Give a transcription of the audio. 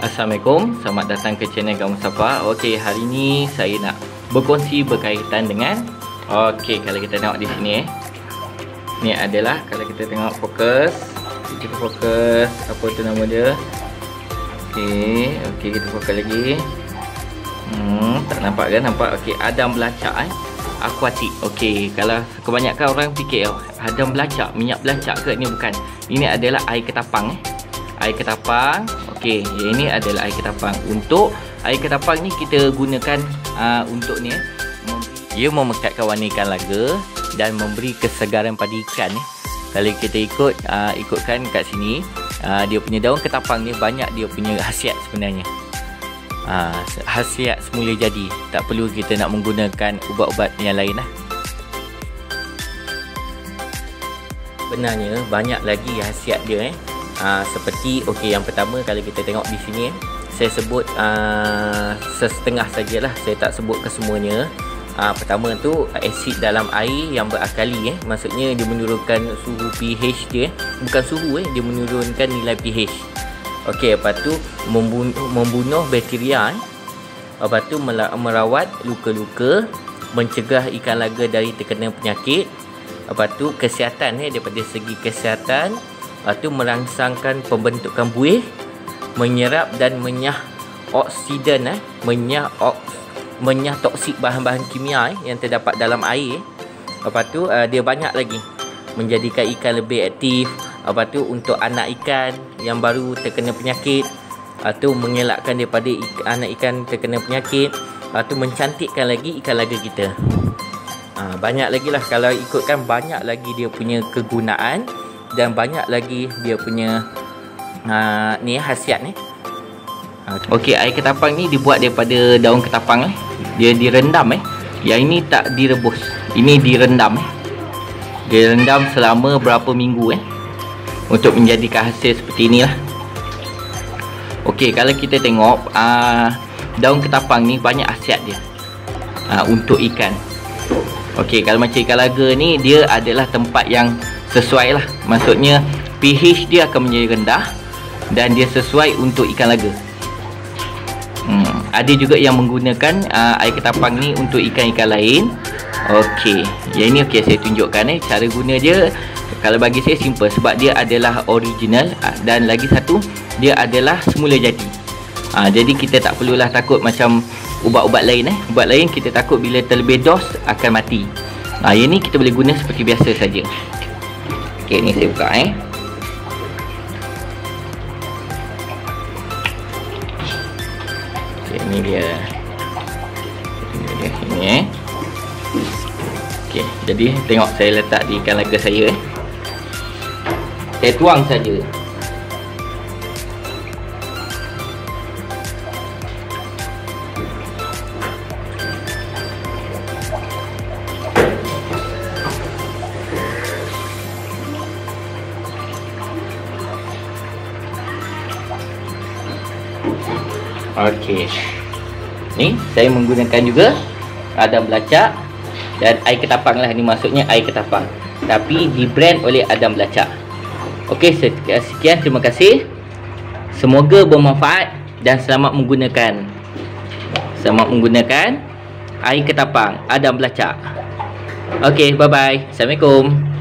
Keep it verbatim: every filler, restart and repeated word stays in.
Assalamualaikum, selamat datang ke channel Gaung Safa. Okey, hari ni saya nak berkongsi berkaitan dengan okey, kalau kita tengok di sini eh. Ni adalah kalau kita tengok fokus, kita fokus apa tu nama dia. Okey, okey kita fokus lagi. Hmm, tak nampak kan? Nampak. Okey, Adam belacak eh. Akuatik. Okey, kalau kebanyakan orang fikir oh, Adam belacak, minyak belacak ke? Ni bukan. Ini adalah air ketapang eh. Air ketapang. Okey, ini adalah air ketapang. Untuk air ketapang ni kita gunakan uh, untuk ni eh. Ia memekatkan warna ikan laga dan memberi kesegaran pada ikan eh. Kalau kita ikut uh, ikutkan kat sini, uh, dia punya daun ketapang ni banyak dia punya khasiat sebenarnya. Uh, khasiat semula jadi. Tak perlu kita nak menggunakan ubat-ubat yang lain lah. Benarnya banyak lagi khasiat dia eh. Uh, seperti okey, yang pertama kalau kita tengok di sini eh, saya sebut uh, sesetengah sajalah, saya tak sebut kesemuanya. Uh, pertama tu asid dalam air yang berakali eh, maksudnya dia menurunkan suhu pH dia eh. Bukan suhu eh, dia menurunkan nilai pH. Okey, lepas tu membunuh, membunuh bakteria eh. Lepas tu merawat luka-luka, mencegah ikan laga dari terkena penyakit. Lepas tu kesihatan eh, daripada segi kesihatan. Lepas tu merangsangkan pembentukan buih, menyerap dan menyah oksidan eh, menyah oks, menyah toksik bahan-bahan kimia eh, yang terdapat dalam air eh. Lepas tu uh, dia banyak lagi, menjadikan ikan lebih aktif. Lepas tu untuk anak ikan yang baru terkena penyakit, lepas tu mengelakkan daripada ikan, anak ikan terkena penyakit. Lepas tu mencantikkan lagi ikan laga kita. uh, Banyak lagi lah, kalau ikutkan banyak lagi dia punya kegunaan. Dan banyak lagi dia punya uh, ni khasiat ni. Okey, air ketapang ni dibuat daripada daun ketapang eh. Dia direndam eh. Yang ini tak direbus. Ini direndam eh. Direndam selama berapa minggu eh, untuk menjadikan hasil seperti inilah. Okey, kalau kita tengok uh, daun ketapang ni banyak khasiat dia uh, untuk ikan. Okey, kalau macam ikan laga ni, dia adalah tempat yang sesuai lah. Maksudnya pH dia akan menjadi rendah dan dia sesuai untuk ikan laga. hmm, Ada juga yang menggunakan uh, air ketapang ni untuk ikan-ikan lain. Okey, yang ini okey saya tunjukkan eh, cara guna dia. Kalau bagi saya simple, sebab dia adalah original uh, dan lagi satu dia adalah semula jadi. uh, Jadi kita tak perlulah takut macam ubat-ubat lain eh. Ubat lain kita takut bila terlebih dos akan mati. uh, Yang ni kita boleh guna seperti biasa saja. Okey, ni saya buka eh. Okey, ni dia. Ini dia sini eh. Okey, jadi tengok saya letak di ikan laga saya eh. Saya tuang saja. Okey, ni saya menggunakan juga Adam belacak dan air ketapang lah. Ni maksudnya air ketapang, tapi di brand oleh Adam belacak. Okey, sekian, terima kasih. Semoga bermanfaat dan selamat menggunakan Selamat menggunakan air ketapang Adam belacak. Okey, bye bye. Assalamualaikum.